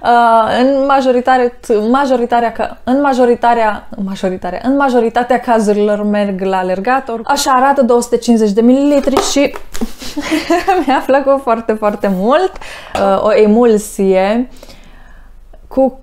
În majoritatea cazurilor merg la alergat. Așa arată 250 de ml și mi-a plăcut foarte, foarte mult. O emulsie cu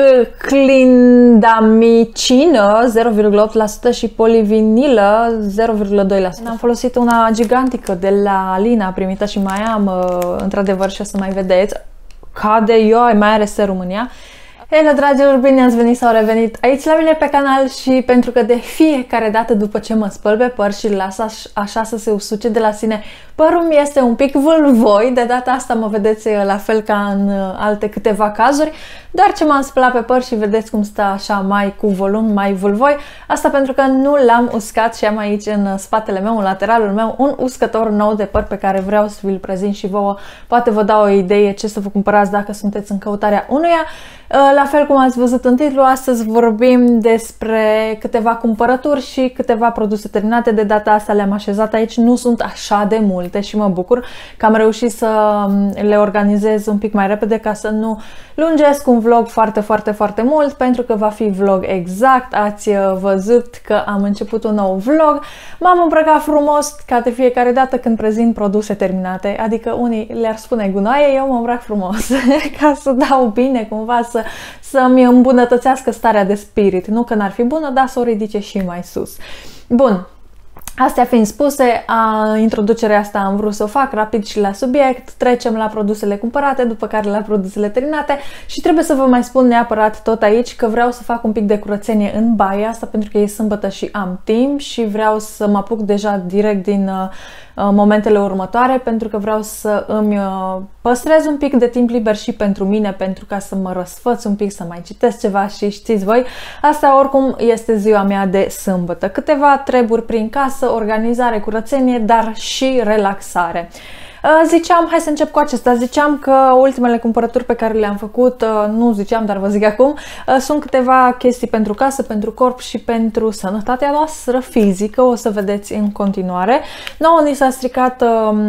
clindamicină 0,8% și polivinilă 0,2%. Am folosit una gigantică de la Alina, primită și mai am, într-adevăr, și o să mai vedeți. Cade ioi, mai are serum în ea. Hello, dragilor, bine ați venit sau revenit aici la mine pe canal și pentru că de fiecare dată după ce mă spăl pe păr și las așa să se usuce de la sine, părul mi este un pic vâlvoi. De data asta mă vedeți la fel ca în alte câteva cazuri, doar ce m-am spălat pe păr și vedeți cum stă așa mai cu volum, mai vâlvoi. Asta pentru că nu l-am uscat și am aici în spatele meu, în lateralul meu, un uscător nou de păr pe care vreau să vi-l prezint și vouă. Poate vă dau o idee ce să vă cumpărați dacă sunteți în căutarea unuia. La fel cum ați văzut în titlu, astăzi vorbim despre câteva cumpărături și câteva produse terminate. De data asta le-am așezat aici, nu sunt așa de multe și mă bucur că am reușit să le organizez un pic mai repede ca să nu lungesc un vlog foarte, foarte, foarte mult, pentru că va fi vlog exact. Ați văzut că am început un nou vlog, m-am îmbrăcat frumos ca de fiecare dată când prezint produse terminate, adică unii le-ar spune gunoaie, eu mă îmbrac frumos ca să dau bine cumva, să-mi îmbunătățească starea de spirit. Nu că n-ar fi bună, dar să o ridice și mai sus. Bun. Astea fiind spuse, introducerea asta am vrut să o fac rapid și la subiect. Trecem la produsele cumpărate, după care la produsele terminate și trebuie să vă mai spun neapărat tot aici că vreau să fac un pic de curățenie în baie, asta pentru că e sâmbătă și am timp și vreau să mă apuc deja direct din momentele următoare, pentru că vreau să îmi păstrez un pic de timp liber și pentru mine, pentru ca să mă răsfăț un pic, să mai citesc ceva și știți voi, asta oricum este ziua mea de sâmbătă. Câteva treburi prin casă, organizare, curățenie, dar și relaxare. Ziceam, hai să încep cu acesta, ziceam că ultimele cumpărături pe care le-am făcut, nu ziceam, dar vă zic acum, sunt câteva chestii pentru casă, pentru corp și pentru sănătatea noastră fizică, o să vedeți în continuare. Nouă ni s-a stricat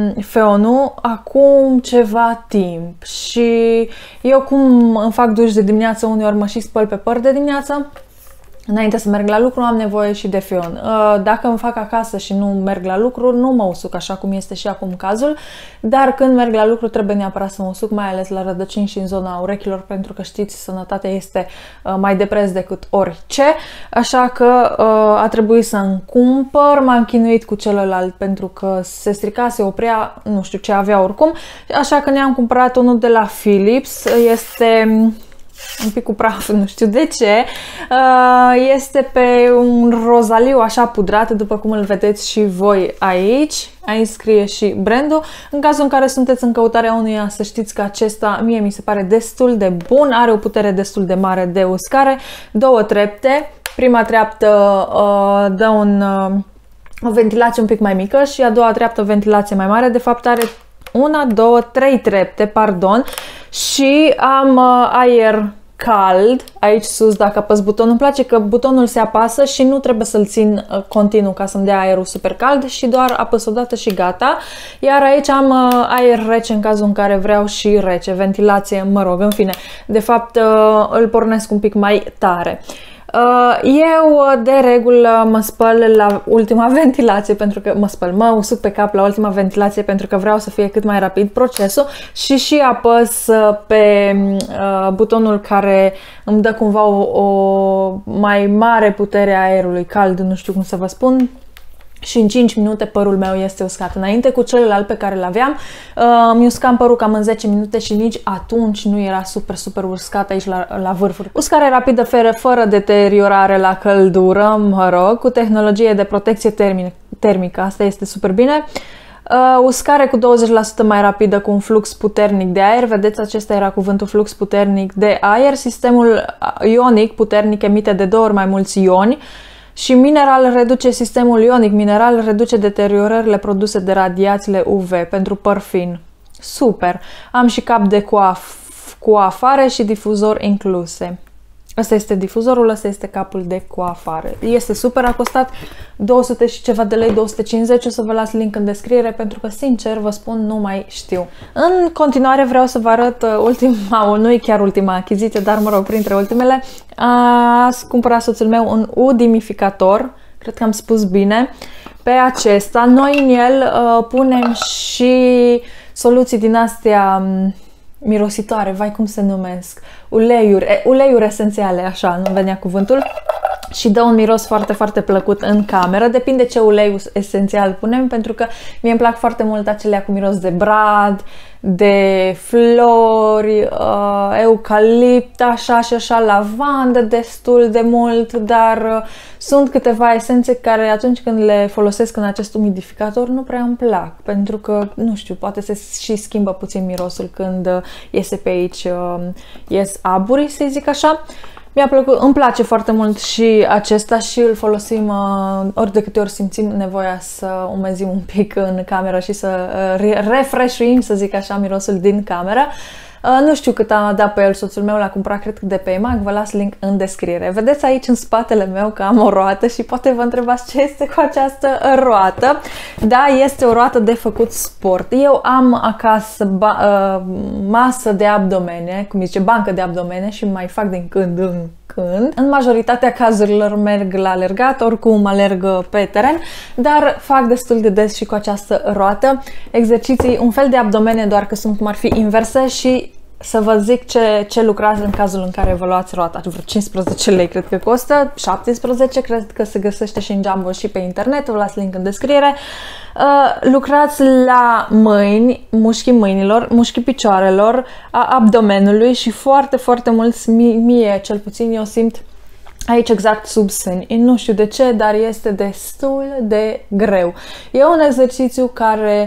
feonul acum ceva timp și eu cum îmi fac duș de dimineață, uneori mă și spăl pe păr de dimineață. Înainte să merg la lucru am nevoie și de fion. Dacă îmi fac acasă și nu merg la lucru, nu mă usuc așa cum este și acum cazul, dar când merg la lucru trebuie neapărat să mă usuc, mai ales la rădăcini și în zona urechilor, pentru că știți, sănătatea este mai de preț decât orice, așa că a trebuit să-mi cumpăr, m-am chinuit cu celălalt pentru că se strica, se oprea, nu știu ce avea oricum, așa că ne-am cumpărat unul de la Philips, este un pic cu praf, nu știu de ce. Este pe un rozaliu așa pudrat, după cum îl vedeți și voi aici. Aici scrie și brandul. În cazul în care sunteți în căutarea unuia, să știți că acesta mie mi se pare destul de bun, are o putere destul de mare de uscare, două trepte. Prima treaptă dă o ventilație un pic mai mică și a doua treaptă o ventilație mai mare. De fapt are una, două, trei trepte, pardon, și am aer cald aici sus dacă apăs butonul. Îmi place că butonul se apasă și nu trebuie să-l țin continuu ca să-mi dea aerul super cald și doar apăs o dată și gata. Iar aici am aer rece în cazul în care vreau și rece, ventilație, mă rog, în fine. De fapt îl pornesc un pic mai tare. Eu de regulă mă spăl la ultima ventilație, pentru că mă usuc pe cap la ultima ventilație pentru că vreau să fie cât mai rapid procesul și apăs pe butonul care îmi dă cumva o mai mare putere a aerului cald, nu știu cum să vă spun. Și în 5 minute părul meu este uscat. Înainte cu celălalt pe care l-aveam, mi uscam părul cam în 10 minute și nici atunci nu era super, super uscat aici la vârfuri. Uscare rapidă, fără deteriorare la căldură, mă rog, cu tehnologie de protecție termică. Asta este super bine. Uscare cu 20% mai rapidă cu un flux puternic de aer. Vedeți, acesta era cuvântul, flux puternic de aer. Sistemul ionic puternic emite de 2 ori mai mulți ioni. Și mineral reduce sistemul ionic, mineral reduce deteriorările produse de radiațiile UV pentru păr fin. Super! Am și cap de coafare și difuzor incluse. Asta este difuzorul, ăsta este capul de coafare. Este super, a costat 200 și ceva de lei, 250, o să vă las link în descriere pentru că, sincer, vă spun, nu mai știu. În continuare vreau să vă arăt ultima, nu e chiar ultima achiziție, dar mă rog, printre ultimele. A cumpărat soțul meu un umidificator, cred că am spus bine, pe acesta. Noi în el punem și soluții din astea mirositoare, vai cum se numesc, uleiuri esențiale, așa, nu venea cuvântul, și dă un miros foarte, foarte plăcut în cameră. Depinde ce ulei esențial punem, pentru că mie îmi plac foarte mult acelea cu miros de brad, de flori, eucalipt, așa și așa, lavandă destul de mult, dar sunt câteva esențe care atunci când le folosesc în acest umidificator nu prea îmi plac, pentru că, nu știu, poate se și schimbă puțin mirosul când iese pe aici, ies aburii, să zic așa. Mi-a plăcut, îmi place foarte mult și acesta și îl folosim ori de câte ori simțim nevoia să umezim un pic în cameră și să refreshuim, să zic așa, mirosul din cameră. Nu știu cât a dat pe el soțul meu, l-a cumpărat cred că de pe EMAG, vă las link în descriere. Vedeți aici în spatele meu că am o roată și poate vă întrebați ce este cu această roată. Da, este o roată de făcut sport. Eu am acasă masă de abdomene, cum zice, bancă de abdomene și mai fac din când în când. În majoritatea cazurilor merg la alergat, oricum alerg pe teren, dar fac destul de des și cu această roată exerciții, un fel de abdomene, doar că sunt cum ar fi inverse și să vă zic ce lucrați în cazul în care vă luați roata. Vreo 15 lei cred că costă, 17 cred că se găsește și în Jumbo și pe internet, vă las link în descriere. Lucrați la mâini, mușchii mâinilor, mușchii picioarelor, a abdomenului și foarte, foarte mulți, mie cel puțin eu simt aici exact sub sâni. Nu știu de ce, dar este destul de greu. E un exercițiu care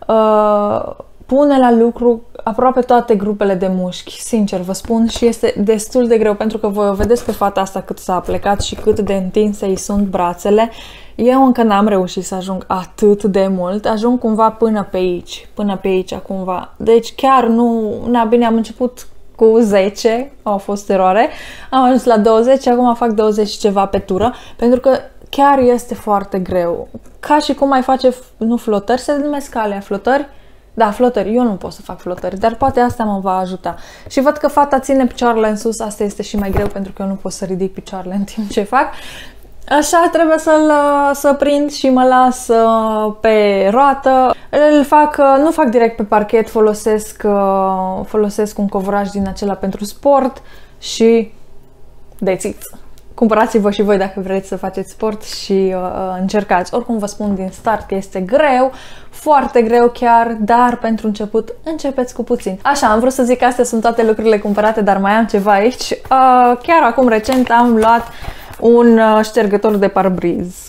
pune la lucru aproape toate grupele de mușchi, sincer vă spun, și este destul de greu pentru că voi o vedeți pe fata asta cât s-a plecat și cât de întinse îi sunt brațele. Eu încă n-am reușit să ajung atât de mult, ajung cumva până pe aici cumva. Deci chiar nu, bine, am început cu 10, a fost eroare, am ajuns la 20, acum fac 20 și ceva pe tură, pentru că chiar este foarte greu. Ca și cum ai face, nu flotări, se numesc alea, flotări? Da, flotări. Eu nu pot să fac flotări, dar poate asta mă va ajuta. Și văd că fata ține picioarele în sus, asta este și mai greu pentru că eu nu pot să ridic picioarele în timp ce fac. Așa trebuie să prind și mă las pe roată. Nu fac direct pe parchet, folosesc un covraj din acela pentru sport și that's it. Cumpărați-vă și voi dacă vreți să faceți sport și încercați. Oricum vă spun din start că este greu, foarte greu chiar, dar pentru început începeți cu puțin. Așa, am vrut să zic că astea sunt toate lucrurile cumpărate, dar mai am ceva aici. Chiar acum recent am luat un ștergător de parbriz,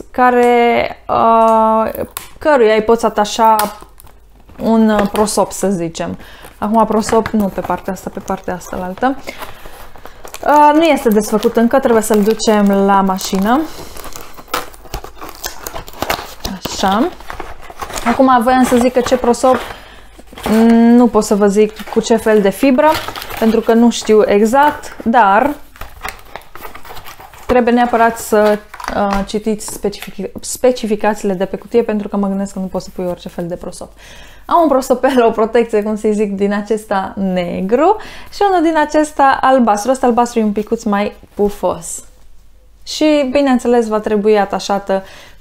căruia îi poți atașa un prosop, să zicem. Acum prosop, nu pe partea asta, pe partea asta la altă. Nu este desfăcut încă, trebuie să-l ducem la mașină. Așa. Acum voiam să zic că ce prosop nu pot să vă zic cu ce fel de fibră, pentru că nu știu exact, dar trebuie neapărat să citiți specificațiile de pe cutie, pentru că mă gândesc că nu poți să pui orice fel de prosop. Am un prosopel, o protecție, cum să zic, din acesta negru și unul din acesta albastru. Ăsta albastru e un picuț mai pufos. Și, bineînțeles, va trebui atașată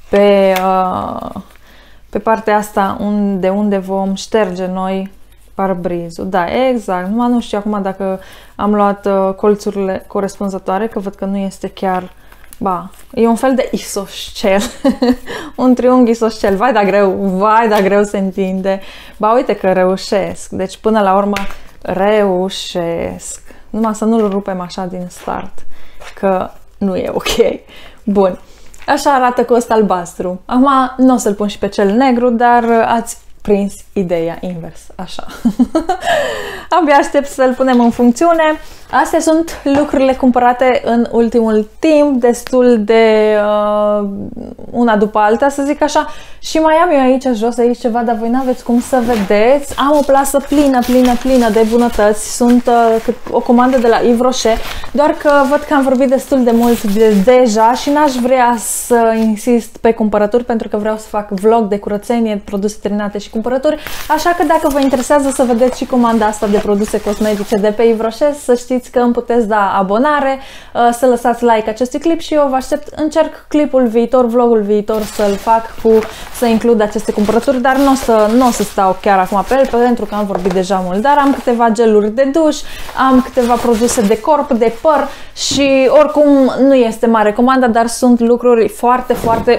pe partea asta de unde vom șterge noi parbrizul. Da, exact. Numai nu știu acum dacă am luat colțurile corespunzătoare, că văd că nu este chiar... Ba, e un fel de isoscel. Un triunghi isoscel. Vai, da greu se întinde. Ba, uite că reușesc. Deci, până la urmă, reușesc. Numai să nu-l rupem așa din start, că nu e ok. Bun. Așa arată cu ăsta albastru. Acum, nu o să-l pun și pe cel negru, dar ați prins ideea invers. Așa. Abia aștept să-l punem în funcțiune. Astea sunt lucrurile cumpărate în ultimul timp, destul de una după alta, să zic așa. Și mai am eu aici jos, aici ceva, dar voi n-aveți cum să vedeți. Am o plasă plină de bunătăți. Sunt o comandă de la Yves Rocher, doar că văd că am vorbit destul de mult deja și n-aș vrea să insist pe cumpărături, pentru că vreau să fac vlog de curățenie, produse terminate și cumpărături. Așa că dacă vă interesează să vedeți și comanda asta de produse cosmetice de pe Yves Rocher, să știți că îmi puteți da abonare, să lăsați like acestui clip și eu vă aștept. Încerc clipul viitor, vlogul viitor să-l fac să includ aceste cumpărături, dar nu o să stau chiar acum pe el, pentru că am vorbit deja mult. Dar am câteva geluri de duș, am câteva produse de corp, de păr și oricum nu este mare comanda, dar sunt lucruri foarte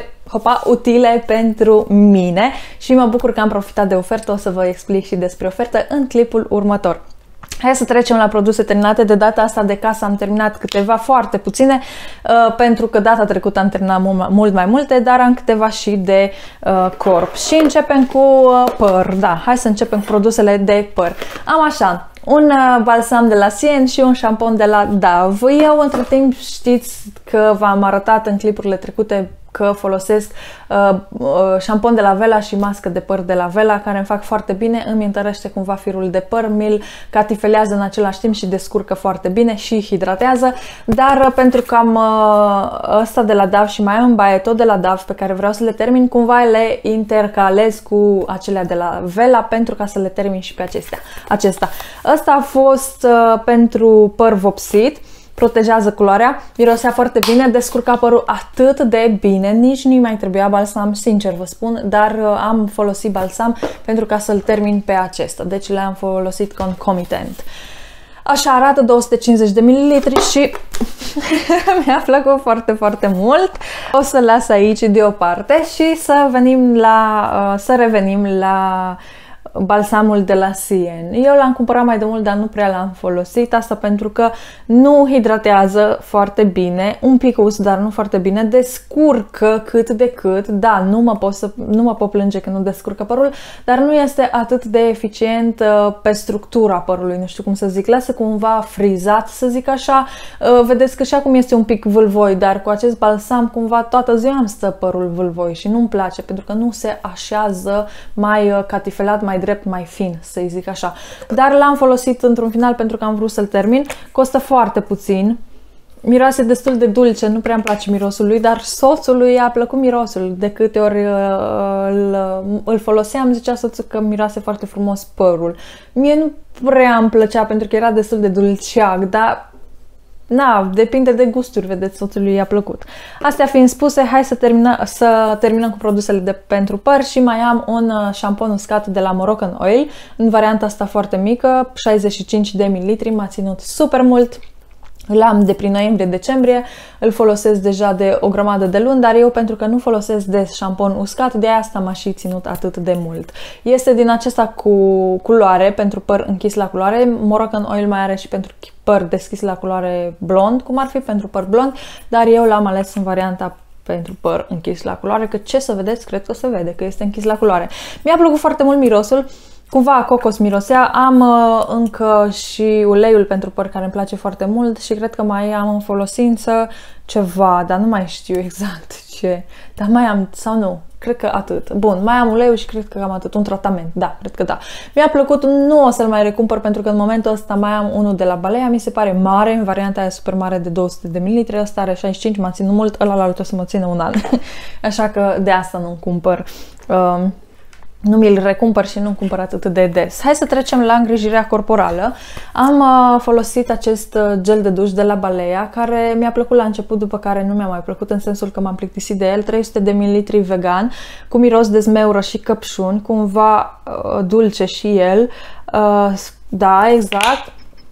utile pentru mine și mă bucur că am profitat de ofertă. O să vă explic și despre ofertă în clipul următor. Hai să trecem la produse terminate. De data asta de casă am terminat câteva, foarte puține, pentru că data trecută am terminat mult mai multe, dar am câteva și de corp. Și începem cu păr. Da, hai să începem cu produsele de păr. Am așa, un balsam de la Sien și un șampon de la Dove. Eu între timp știți că v-am arătat în clipurile trecute că folosesc șampon de la Vela și mască de păr de la Vela, care îmi fac foarte bine, îmi întărește cumva firul de păr, mi-l catifelează în același timp și descurcă foarte bine și hidratează. Dar pentru că am ăsta de la Dove și mai am un baie tot de la Dove pe care vreau să le termin, cumva le intercalez cu acelea de la Vela pentru ca să le termin și pe acesta. Ăsta a fost pentru păr vopsit. Protejează culoarea, mirosea foarte bine, descurca părul atât de bine, nici nu-i mai trebuia balsam, sincer vă spun, dar am folosit balsam pentru ca să-l termin pe acesta, deci le-am folosit concomitent. Așa arată, 250 de ml și mi-a plăcut foarte mult. O să las aici deoparte și să revenim la balsamul de la Sien. Eu l-am cumpărat mai de mult, dar nu prea l-am folosit. Asta pentru că nu hidratează foarte bine, un pic us, dar nu foarte bine, descurcă cât de cât. Da, nu mă pot plânge că nu descurcă părul, dar nu este atât de eficient pe structura părului, nu știu cum să zic. Lasă cumva frizat, să zic așa. Vedeți că și acum este un pic vâlvoi, dar cu acest balsam cumva toată ziua îmi stă părul vâlvoi și nu-mi place, pentru că nu se așează mai catifelat, mai drept, mai fin, să-i zic așa. Dar l-am folosit într-un final pentru că am vrut să-l termin. Costă foarte puțin. Miroase destul de dulce, nu prea îmi place mirosul lui, dar soțului a plăcut mirosul. De câte ori îl foloseam, zicea soțul că miroase foarte frumos părul. Mie nu prea îmi plăcea pentru că era destul de dulceag, dar na, depinde de gusturi, vedeți, soțului i-a plăcut. Astea fiind spuse, hai să terminăm cu produsele pentru păr și mai am un șampon uscat de la Moroccan Oil, în varianta asta foarte mică, 65 de ml, m-a ținut super mult. Îl am de prin noiembrie-decembrie, îl folosesc deja de o grămadă de luni, dar eu pentru că nu folosesc des șampon uscat, de asta m-a și ținut atât de mult. Este din acesta cu culoare, pentru păr închis la culoare. Moroccan Oil mai are și pentru păr deschis la culoare blond, cum ar fi pentru păr blond, dar eu l-am ales în varianta pentru păr închis la culoare, că ce să vedeți, cred că se vede că este închis la culoare. Mi-a plăcut foarte mult mirosul. Cumva cocos mirosea, am încă și uleiul pentru păr care îmi place foarte mult și cred că mai am în folosință ceva, dar nu mai știu exact ce, dar mai am sau nu, cred că atât. Bun, mai am uleiul și cred că am atât, un tratament, da, cred că da. Mi-a plăcut, nu o să-l mai recumpăr pentru că în momentul ăsta mai am unul de la Balea, mi se pare mare, în varianta aia super mare de 200 de ml, ăsta are 65, m-a ținut mult, ăla o să mă țină un an, așa că de asta nu-mi cumpăr. Nu mi-l recumpăr și nu-mi cumpăr atât de des. Hai să trecem la îngrijirea corporală. Am folosit acest gel de duș de la Balea, care mi-a plăcut la început, după care nu mi-a mai plăcut, în sensul că m-am plictisit de el. 300 de ml vegan, cu miros de zmeură și căpșuni, cumva dulce și el. Da, exact.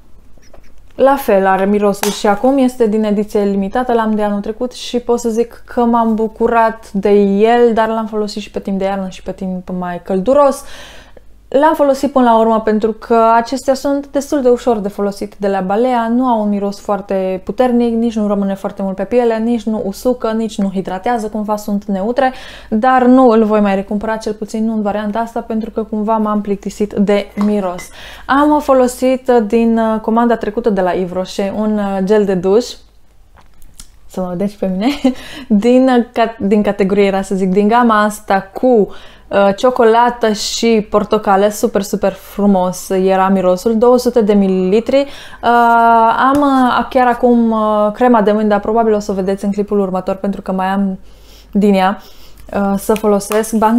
La fel are mirosul și acum, este din ediție limitată, l-am de anul trecut și pot să zic că m-am bucurat de el, dar l-am folosit și pe timp de iarnă și pe timp mai călduros. L-am folosit până la urmă pentru că acestea sunt destul de ușor de folosit de la Balea, nu au un miros foarte puternic, nici nu rămâne foarte mult pe piele, nici nu usucă, nici nu hidratează, cumva sunt neutre, dar nu îl voi mai recumpăra, cel puțin nu în varianta asta, pentru că cumva m-am plictisit de miros. Am folosit din comanda trecută de la Yves Rocher un gel de duș, să mă vedeți pe mine, din categorie, era să zic, din gama asta cu ciocolată și portocale, super, super frumos era mirosul, 200 de mililitri. Am chiar acum crema de mâini, dar probabil o să o vedeți în clipul următor, pentru că mai am din ea să folosesc. Ba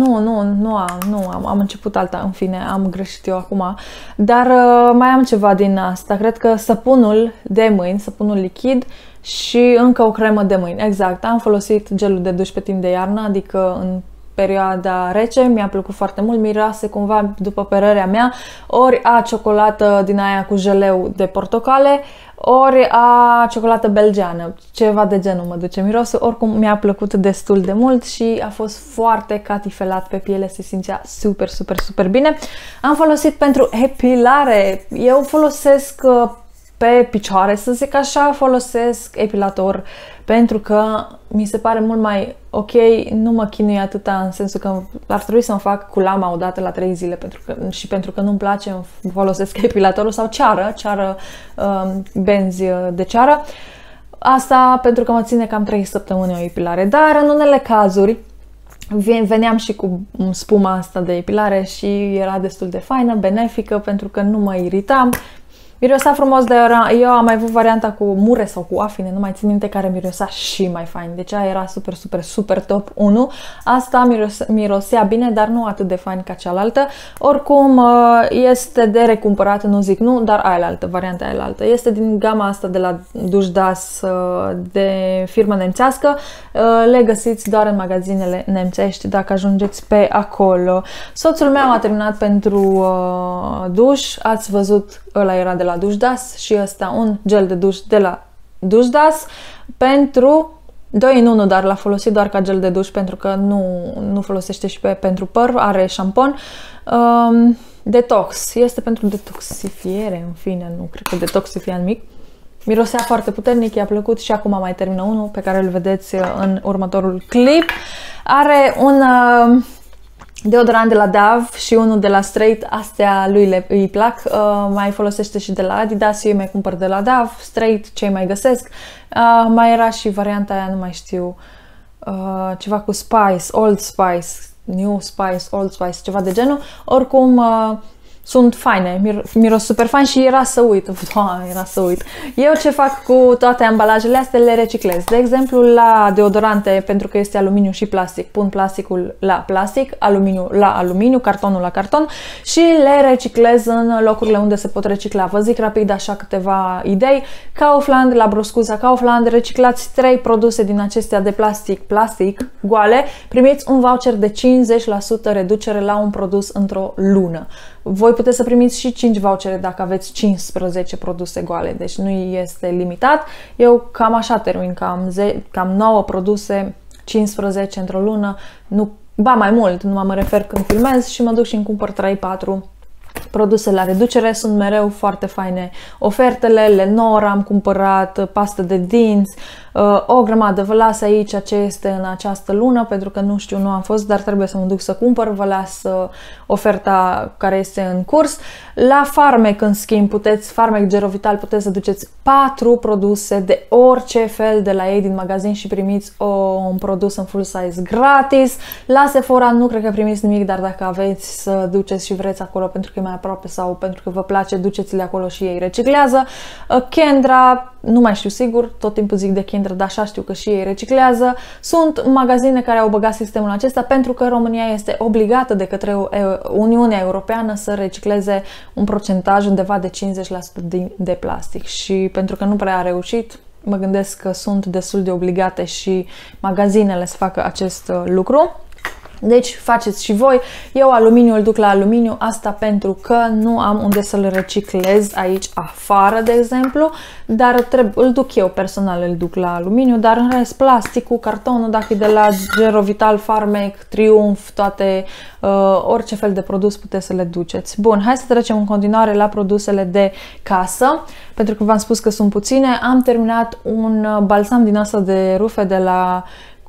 am început alta, în fine, am greșit eu acum, dar mai am ceva din asta, cred că săpunul de mâini, săpunul lichid și încă o cremă de mâini. Exact, am folosit gelul de duș pe timp de iarnă, adică în perioada rece, mi-a plăcut foarte mult, miroase cumva, după părerea mea, ori a ciocolată din aia cu jeleu de portocale, ori a ciocolată belgeană, ceva de genul mă duce mirosul. Oricum mi-a plăcut destul de mult și a fost foarte catifelat pe piele, se simțea super, super, super bine. Am folosit pentru epilare, eu folosesc pe picioare, să zic așa, folosesc epilator pentru că mi se pare mult mai ok, nu mă chinui atâta, în sensul că ar trebui să-mi fac cu lama o dată la 3 zile pentru că nu-mi place, folosesc epilatorul sau ceară benzi de ceară. Asta pentru că mă ține cam 3 săptămâni o epilare, dar în unele cazuri veneam și cu spuma asta de epilare și era destul de faină, benefică, pentru că nu mă iritam. Mirosea frumos, dar eu am mai avut varianta cu mure sau cu afine, nu mai țin minte, care mirosea și mai fain. Deci aia era super, super, super top 1. Asta mirosea bine, dar nu atât de fain ca cealaltă. Oricum, este de recumpărat, nu zic nu, dar aialaltă, varianta aialaltă. Este din gama asta de la Duș Das, de firmă nemțească. Le găsiți doar în magazinele nemțești dacă ajungeți pe acolo. Soțul meu a terminat pentru duș, ați văzut, ăla era de la Duș Das și ăsta un gel de duș de la Duș Das pentru 2 în 1, dar l-a folosit doar ca gel de duș pentru că nu folosește și pentru păr, are șampon. Detox, este pentru detoxifiere, în fine, nu cred că detoxifia nimic. Mirosea foarte puternic, i-a plăcut și acum mai termină unul pe care îl vedeți în următorul clip. Are un deodorant de la Dove și unul de la Straight, astea lui îi plac, mai folosește și de la Adidas, eu mai cumpăr de la Dove, Straight, ce mai găsesc. Mai era și varianta aia, nu mai știu, ceva cu Spice, Old Spice, New Spice, Old Spice, ceva de genul. Oricum, sunt faine, miros super fain și era să uit. Era să uit. Eu ce fac cu toate ambalajele astea, le reciclez. De exemplu, la deodorante, pentru că este aluminiu și plastic, pun plasticul la plastic, aluminiu la aluminiu, cartonul la carton și le reciclez în locurile unde se pot recicla. Vă zic rapid așa câteva idei. Kaufland, la broscuța Kaufland, reciclați 3 produse din acestea de plastic goale, primiți un voucher de 50% reducere la un produs într-o lună. Voi puteți să primiți și 5 vouchere dacă aveți 15 produse goale, deci nu este limitat. Eu cam așa termin, cam 9 produse, 15 într-o lună, mai mult, nu mă refer când filmez și mă duc și îmi cumpăr 3-4 produse la reducere. Sunt mereu foarte faine ofertele. Lenor am cumpărat, pastă de dinți, o grămadă. Vă las aici ce este în această lună, pentru că nu știu, nu am fost, dar trebuie să mă duc să cumpăr. Vă las oferta care este în curs. La Farmec, în schimb, Farmec Gerovital, puteți să duceți 4 produse de orice fel de la ei din magazin și primiți un produs în full size gratis. La Sephora nu cred că primiți nimic, dar dacă aveți să duceți și vreți acolo pentru că e mai aproape sau pentru că vă place, duceți-le acolo și ei reciclează. Kendra, nu mai știu sigur, tot timpul zic de Kendra, dar așa știu că și ei reciclează. Sunt magazine care au băgat sistemul acesta pentru că România este obligată de către Uniunea Europeană să recicleze un procentaj undeva de 50% de plastic și pentru că nu prea a reușit, mă gândesc că sunt destul de obligate și magazinele să facă acest lucru. Deci faceți și voi. Eu aluminiu îl duc la aluminiu, asta pentru că nu am unde să-l reciclez aici afară, de exemplu, dar îl duc eu personal, îl duc la aluminiu, dar în rest plasticul, cartonul, dacă e de la Gerovital, Farmec, Triumf, toate, orice fel de produs puteți să le duceți. Bun, hai să trecem în continuare la produsele de casă, pentru că v-am spus că sunt puține. Am terminat un balsam din asta de rufe de la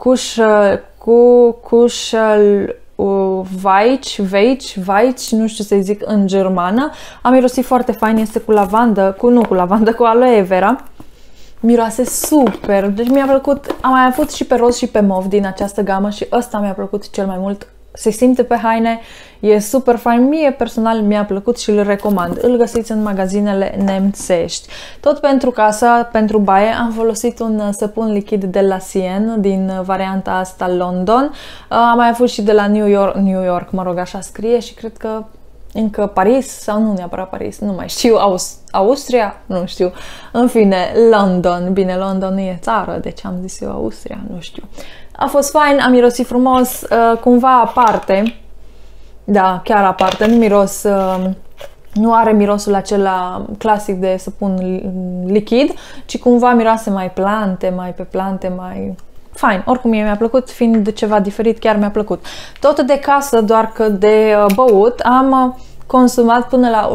Weich, nu știu să-i zic în germană. Am mirosit foarte fain, este cu lavandă, cu aloe vera. Miroase super, deci mi-a plăcut. Am mai avut și pe roz și pe mov din această gamă și ăsta mi-a plăcut cel mai mult. Se simte pe haine, e super fain, mie personal mi-a plăcut și îl recomand. Îl găsiți în magazinele nemțești. Tot pentru casă, pentru baie, am folosit un săpun lichid de la Sien, din varianta asta London. Am mai avut și de la New York, mă rog, așa scrie, și cred că încă Paris, sau nu neapărat Paris, nu mai știu, Austria, nu știu. În fine, London, bine, London nu e țară, deci am zis eu Austria, nu știu. A fost fain, am mirosit frumos, cumva aparte, da, chiar aparte, nu miros, nu are mirosul acela clasic de săpun lichid, ci cumva miroase mai plante, mai fain. Oricum mie mi-a plăcut, fiind ceva diferit, chiar mi-a plăcut. Tot de casă, doar că de băut, am consumat până la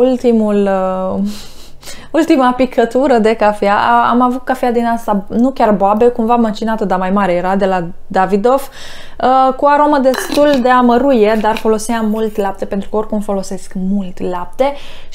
ultima picătură de cafea. Am avut cafea din asta, nu chiar boabe, cumva măcinată, dar mai mare era, de la Davidoff, cu aromă destul de amăruie, dar foloseam mult lapte, pentru că oricum folosesc mult lapte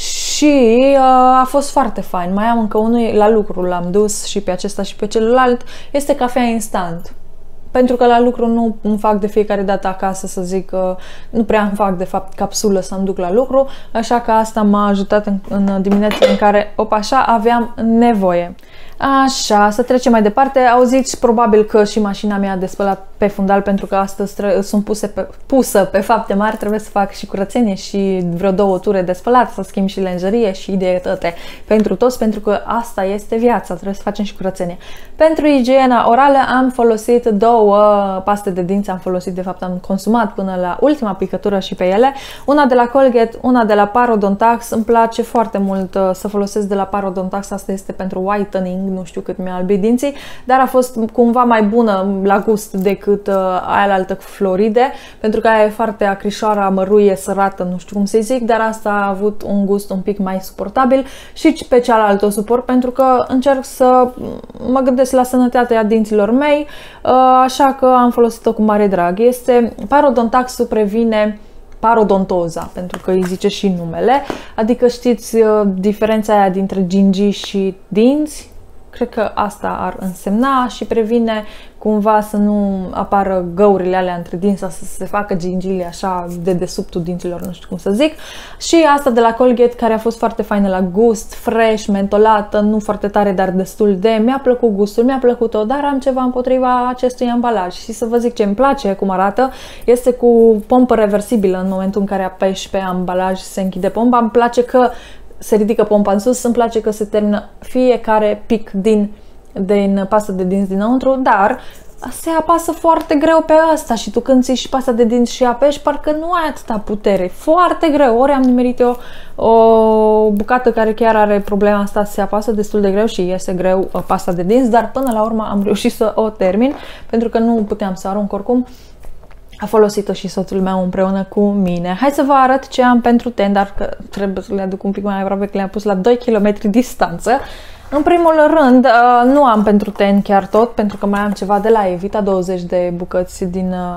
și a fost foarte fain. Mai am încă unul la lucru, l-am dus și pe acesta și pe celălalt. Este cafea instant. Pentru că la lucru nu îmi fac de fiecare dată acasă, să zic, nu prea îmi fac de fapt capsulă să-mi duc la lucru, așa că asta m-a ajutat în dimineața în care, așa, aveam nevoie. Așa, să trecem mai departe. Auziți probabil că și mașina mea de spălat pe fundal, pentru că astăzi sunt pusă pe fapte mari, trebuie să fac și curățenie și vreo 2 ture de spălat, să schimb și lenjerie și ideitate pentru toți, pentru că asta este viața, trebuie să facem și curățenie. Pentru igiena orală am folosit 2 paste de dinți, de fapt am consumat până la ultima picătură și pe ele, una de la Colgate, una de la Parodontax. Îmi place foarte mult să folosesc de la Parodontax, asta este pentru whitening, nu știu cât mi-a albit dinții, dar a fost cumva mai bună la gust decât aia altă Floride, pentru că aia e foarte acrișoară, amăruie, sărată, nu știu cum să zic, dar asta a avut un gust un pic mai suportabil și pe cealaltă o suport, pentru că încerc să mă gândesc la sănătatea dinților mei, așa că am folosit-o cu mare drag. Este Parodontax-ul previne parodontoza, pentru că îi zice și numele, adică știți diferența aia dintre gingii și dinți. Cred că asta ar însemna și previne cumva să nu apară găurile alea între dinți, să se facă gingile așa de desubtul dinților, nu știu cum să zic. Și asta de la Colgate, care a fost foarte faină la gust, fresh, mentolată, nu foarte tare, dar destul de... Mi-a plăcut gustul, mi-a plăcut-o, dar am ceva împotriva acestui ambalaj. Și să vă zic ce îmi place, cum arată, este cu pompă reversibilă. În momentul în care apeși pe ambalaj se închide pompa. Îmi place că se ridică pompa în sus, îmi place că se termină fiecare pic din pasta de dinți dinăuntru, dar se apasă foarte greu pe asta și tu când ții și pasta de dinți și apeși, parcă nu ai atâta putere, foarte greu. Ori am nimerit eu o bucată care chiar are problema asta, se apasă destul de greu și iese greu pasta de dinți, dar până la urmă am reușit să o termin, pentru că nu puteam să arunc oricum. A folosit-o și soțul meu împreună cu mine. Hai să vă arăt ce am pentru ten, dar că trebuie să le aduc un pic mai aproape, că le-am pus la 2 km distanță. În primul rând, nu am pentru ten chiar tot, pentru că mai am ceva de la Evita, 20 de bucăți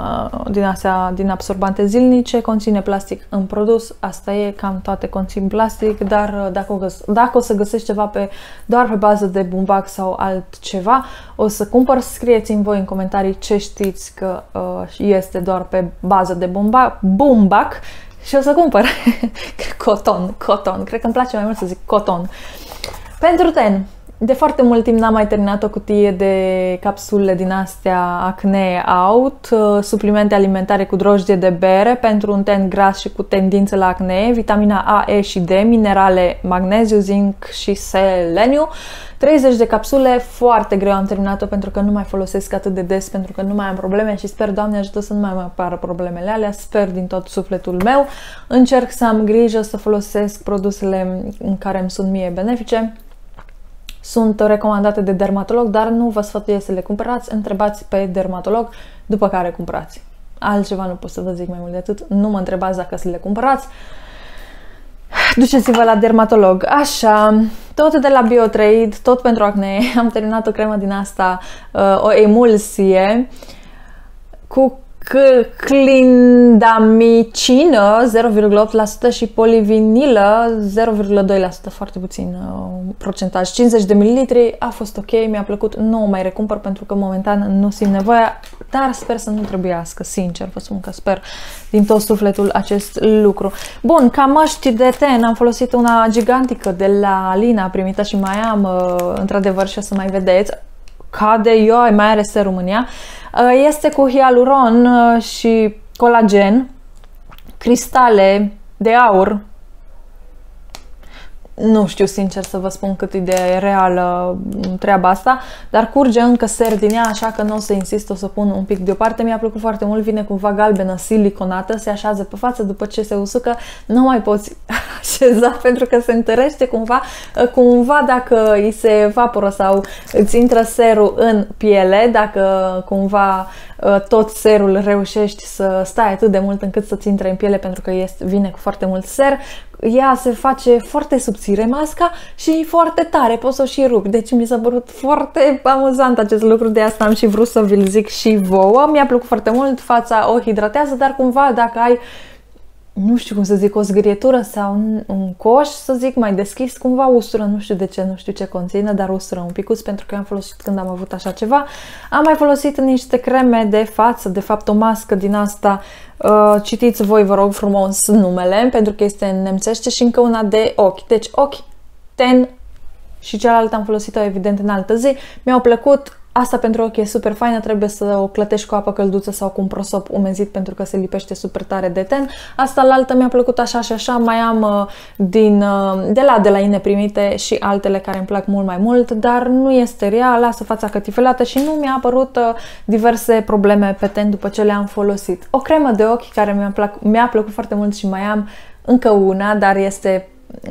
din absorbante zilnice, conține plastic în produs, asta e, cam toate conțin plastic, dar dacă o să găsești ceva doar pe bază de bumbac sau altceva, o să cumpăr. Scrieți-mi voi în comentarii ce știți că este doar pe bază de bumbac și o să cumpăr. Coton, cred că îmi place mai mult să zic coton. Pentru ten, De foarte mult timp n-am mai terminat o cutie de capsule din astea Acne Out, suplimente alimentare cu drojdie de bere pentru un ten gras și cu tendință la acne, vitamina A, E și D, minerale, magneziu, zinc și seleniu. 30 de capsule, foarte greu am terminat-o pentru că nu mai folosesc atât de des, pentru că nu mai am probleme și sper, Doamne ajută, să nu mai apară problemele alea, sper din tot sufletul meu. Încerc să am grijă să folosesc produsele în care îmi sunt mie benefice. Sunt recomandate de dermatolog, dar nu vă sfătuiesc să le cumpărați, întrebați pe dermatolog după care cumpărați. Altceva nu pot să vă zic mai mult de atât, nu mă întrebați dacă să le cumpărați. Duceți-vă la dermatolog. Așa, tot de la Biotrade, tot pentru acne, am terminat o cremă din asta, o emulsie cu clindamicină 0,8% și polivinilă 0,2%, foarte puțin procentaj, 50 de ml, a fost ok, mi-a plăcut, nu o mai recumpăr pentru că momentan nu simt nevoia, dar sper să nu trebuiască, sincer, vă spun că sper din tot sufletul acest lucru. Bun, ca măști de ten am folosit una gigantică de la Alina, primită și mai am, într-adevăr, și o să mai vedeți, cade, mai are serum în ea. Este cu hialuron și colagen, cristale de aur. Nu știu sincer să vă spun cât e de reală treaba asta, dar curge încă ser din ea, așa că nu o să insist, o să pun un pic deoparte. Mi-a plăcut foarte mult, vine cumva galbenă, siliconată, se așează pe față, după ce se usucă nu mai poți așeza pentru că se întărește cumva dacă îi se evaporă sau îți intră serul în piele, dacă cumva tot serul reușești să stai atât de mult încât să-ți intre în piele, pentru că vine cu foarte mult ser. Ea se face foarte subțire, masca, și foarte tare, pot să o și rup. Deci mi s-a părut foarte amuzant acest lucru, de asta am și vrut să vi-l zic și vouă. Mi-a plăcut foarte mult, fața o hidratează, dar cumva dacă ai, nu știu cum să zic, o zgrietură sau un coș, să zic, mai deschis, cumva ustură, nu știu de ce, nu știu ce conține, dar ustură un picuț, pentru că am folosit când am avut așa ceva. Am mai folosit niște creme de față, de fapt o mască din asta, citiți voi, vă rog frumos, numele, pentru că este în nemțește, și încă una de ochi. Deci ochi, ten și cealaltă am folosit-o evident în altă zi. Mi-au plăcut. Asta pentru ochi e super faină, trebuie să o clătești cu apă călduță sau cu un prosop umezit pentru că se lipește super tare de ten. Asta la altă mi-a plăcut așa și așa, mai am de la Ine primite și altele care îmi plac mult mai mult, dar nu este rea, lasă fața cătifelată și nu mi-a apărut diverse probleme pe ten după ce le-am folosit. O cremă de ochi care mi-a plăcut foarte mult și mai am încă una, dar este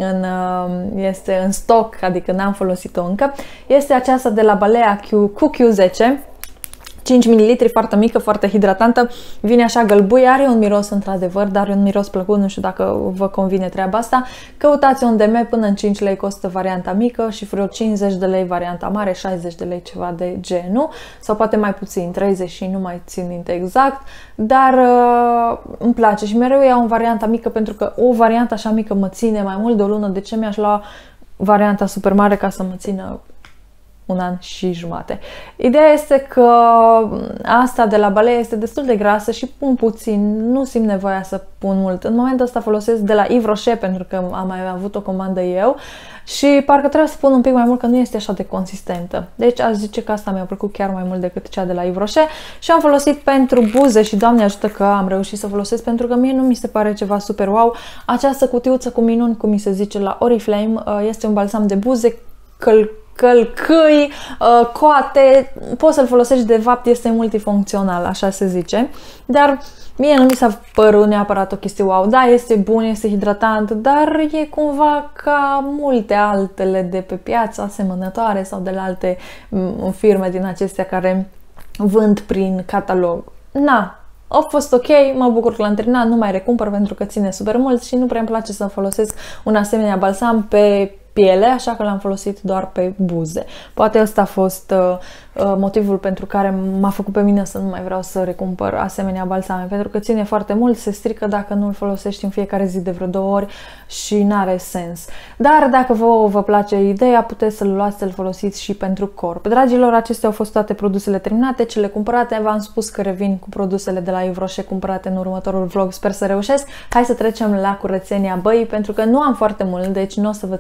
în stoc, adică n-am folosit-o încă. Este aceasta de la Balea cu Q10, 5 ml, foarte mică, foarte hidratantă, vine așa gălbuie, are un miros într-adevăr, dar un miros plăcut, nu știu dacă vă convine treaba asta. Căutați un DM, până în 5 lei costă varianta mică și vreo 50 de lei varianta mare, 60 de lei ceva de genul, sau poate mai puțin, 30 și nu mai țin minte exact, dar îmi place și mereu iau în varianta mică pentru că o variantă așa mică mă ține mai mult de o lună, de ce mi-aș lua varianta super mare ca să mă țină un an și jumate. Ideea este că asta de la Balea este destul de grasă și pun puțin, nu simt nevoia să pun mult. În momentul ăsta folosesc de la Yves Rocher pentru că am mai avut o comandă eu și parcă trebuie să pun un pic mai mult că nu este așa de consistentă. Deci aș zice că asta mi-a plăcut chiar mai mult decât cea de la Yves Rocher și am folosit pentru buze și Doamne ajută că am reușit să folosesc pentru că mie nu mi se pare ceva super wow. Această cutiuță cu minuni, cum mi se zice la Oriflame, este un balsam de buze, călcâi, coate, poți să-l folosești, de fapt este multifuncțional, așa se zice, dar mie nu mi s-a părut neapărat o chestie wow. Da, este bun, este hidratant, dar e cumva ca multe altele de pe piață asemănătoare sau de la alte firme din acestea care vând prin catalog. Na, a fost ok, mă bucur că l-am terminat, nu mai recumpăr pentru că ține super mult și nu prea îmi place să folosesc un asemenea balsam pe piele, așa că l-am folosit doar pe buze. Poate ăsta a fost motivul pentru care m-a făcut pe mine să nu mai vreau să recumpăr asemenea balsame, pentru că ține foarte mult, se strică dacă nu îl folosești în fiecare zi de vreo 2 ori și n-are sens. Dar dacă vă place ideea, puteți să-l luați, să-l folosiți și pentru corp. Dragilor, acestea au fost toate produsele terminate, cele cumpărate. V-am spus că revin cu produsele de la Yves Rocher cumpărate în următorul vlog, sper să reușesc. Hai să trecem la curățenia băii, pentru că nu am foarte mult, deci nu o să vă țin extrem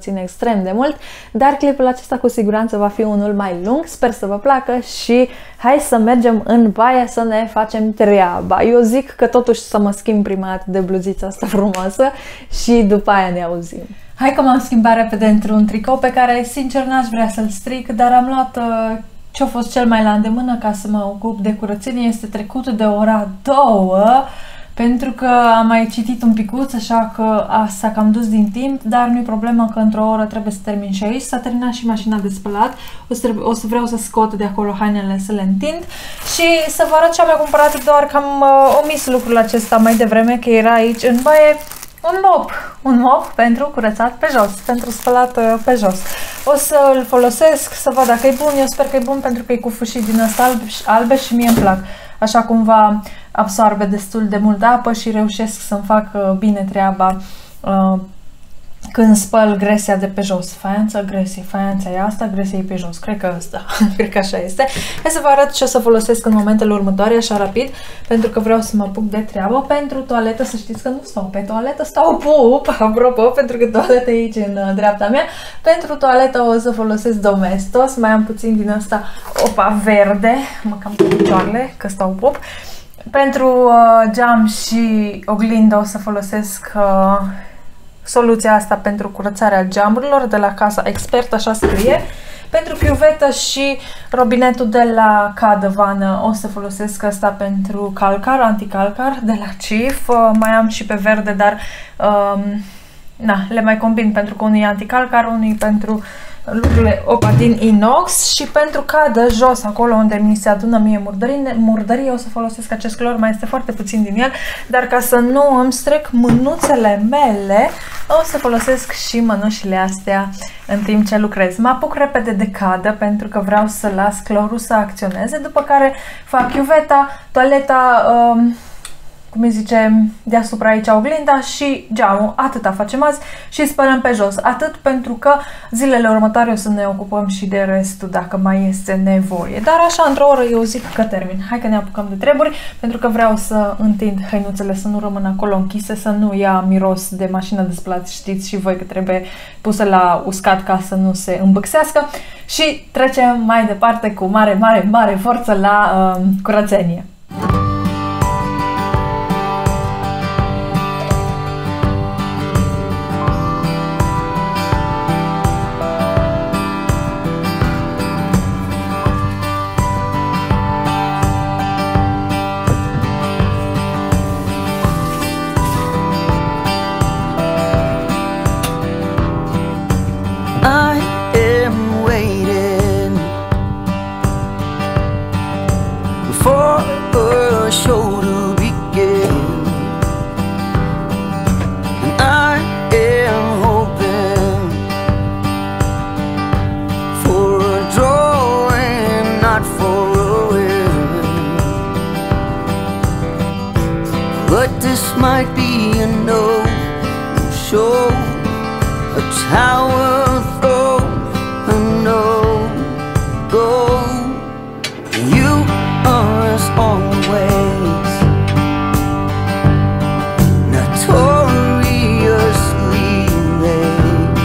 extrem de mult, dar clipul acesta cu siguranță va fi unul mai lung. Sper să vă placă și hai să mergem în baie să ne facem treaba. Eu zic că totuși să mă schimb prima dată de bluzița asta frumoasă și după aia ne auzim. Hai că m-am schimbat repede într-un tricou pe care sincer n-aș vrea să-l stric, dar am luat ce-a fost cel mai la îndemână ca să mă ocup de curățenie. Este trecut de ora 2, pentru că am mai citit un picuț, așa că s-a cam dus din timp, dar nu-i problemă că într-o oră trebuie să termin și aici. S-a terminat și mașina de spălat, o să vreau să scot de acolo hainele, să le întind și să vă arăt ce am mai cumpărat, doar că am omis lucrul acesta mai devreme, că era aici în baie un mop pentru curățat pe jos, pentru spălat pe jos. O să-l folosesc să văd dacă e bun. Eu sper că e bun pentru că e cu fâșii din ăsta albe și mie îmi plac. Așa cumva absorbe destul de mult apă și reușesc să-mi fac bine treaba când spăl gresia de pe jos. Faianța, gresie, faianța e asta, gresia e pe jos. Cred că asta, cred că așa este. Hai să vă arăt ce o să folosesc în momentele următoare, așa rapid, pentru că vreau să mă apuc de treabă. Pentru toaletă, să știți că nu stau pe toaletă, stau pup, apropo, pentru că toaleta e aici în dreapta mea. Pentru toaletă o să folosesc Domestos, mai am puțin din asta opa verde, mă cam cu picioarele, că stau pup. Pentru geam și oglindă o să folosesc soluția asta pentru curățarea geamurilor de la Casa Expert, așa scrie. Pentru chiuvetă și robinetul de la Cadăvană o să folosesc asta pentru calcar, anticalcar de la Cif. Mai am și pe verde, dar le mai combin pentru că unul e anticalcar, unul e pentru lucrurile din inox și pentru cadă jos, acolo unde mi se adună mie murdărie, o să folosesc acest clor, mai este foarte puțin din el, dar ca să nu îmi strec mânuțele mele, o să folosesc și mănușile astea în timp ce lucrez. Mă apuc repede de cadă pentru că vreau să las clorul să acționeze, după care fac chiuveta, toaleta, cum îi zice, deasupra aici oglinda și geamul. Atâta facem azi și spălăm pe jos. Atât pentru că zilele următoare o să ne ocupăm și de restul dacă mai este nevoie. Dar așa, într-o oră eu zic că termin. Hai că ne apucăm de treburi, pentru că vreau să întind hăinuțele, să nu rămână acolo închise, să nu ia miros de mașină de spălat. Știți și voi că trebuie pusă la uscat ca să nu se îmbâxească. Și trecem mai departe cu mare forță la curățenie. But this might be a no-show, a tower throw, a no-go. You are as always notoriously late.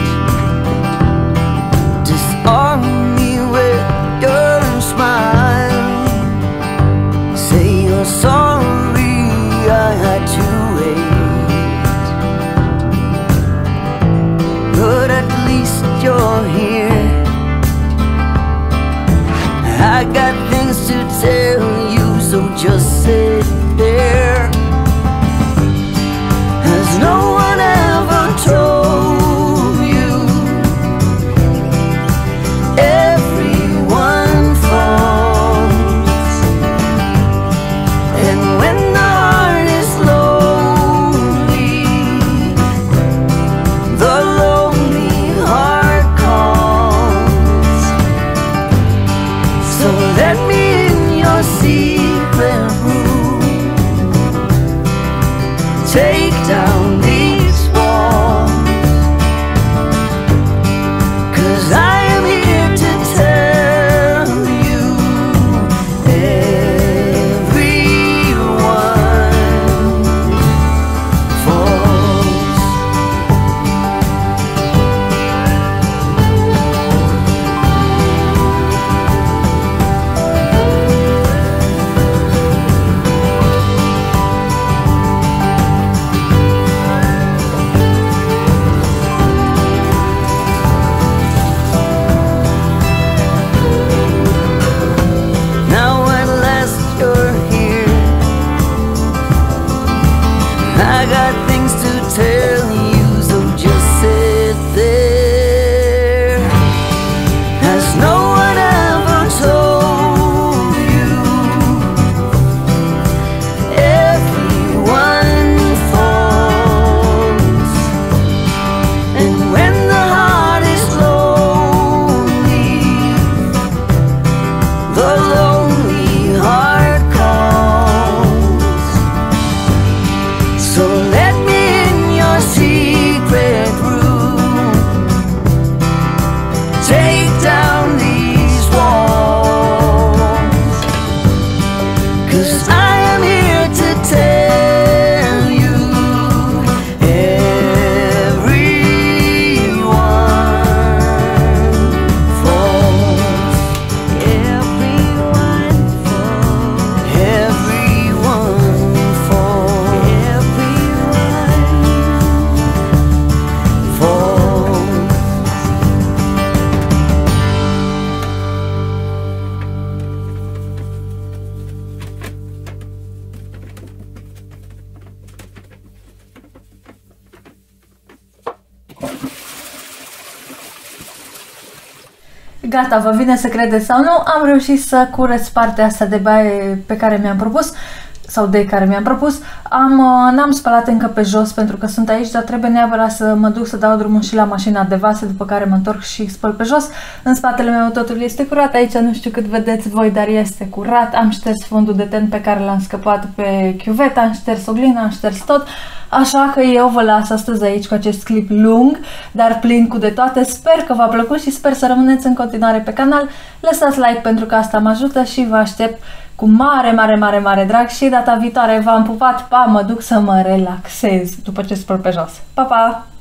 Disarm me with your smile. Say you're sorry I had to wait, but at least you're here. I got things to tell you, so just sit there. Has no one ever told you everyone falls, and when the heart is lonely, the lonely heart calls. So let me in your secret room, take down these walls, 'cause I am here to tell you everyone falls. Gata, vă vine să credeți sau nu, am reușit să curăț partea asta de baie pe care mi-am propus, sau de care mi-am propus. N-am spălat încă pe jos pentru că sunt aici, dar trebuie neapărat să mă duc să dau drumul și la mașina de vase, după care mă întorc și spăl pe jos. În spatele meu totul este curat, aici nu știu cât vedeți voi, dar este curat. Am șters fondul de ten pe care l-am scăpat pe chiuvetă, am șters oglina, am șters tot. Așa că eu vă las astăzi aici cu acest clip lung, dar plin cu de toate. Sper că v-a plăcut și sper să rămâneți în continuare pe canal. Lăsați like pentru că asta mă ajută și vă aștept cu mare drag și data viitoare. V-am pupat, pa, mă duc să mă relaxez după ce spăl pe jos. Pa, pa!